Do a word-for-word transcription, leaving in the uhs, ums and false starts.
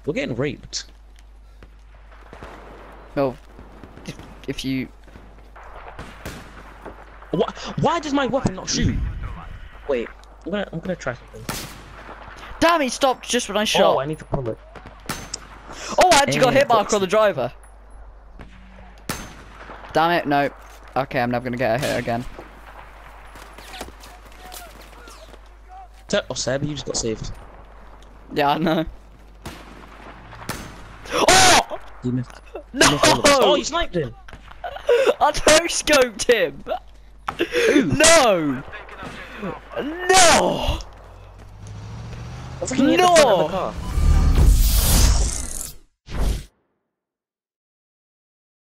We're getting raped. Well, if, if you... What? Why does my weapon not shoot? Wait, I'm gonna, I'm gonna try something. Damn, he stopped just when I shot. Oh, I need to pull it. Oh, I actually got Hey, hit marker that's- on the driver. Damn it, no. Okay, I'm never gonna get a hit again. Oh, Seb, you just got saved. Yeah, I know. Oh! You missed. No! You missed all of us. Oh, you sniped him! I no-scoped him! No! No! I was like, he hit the front of the car.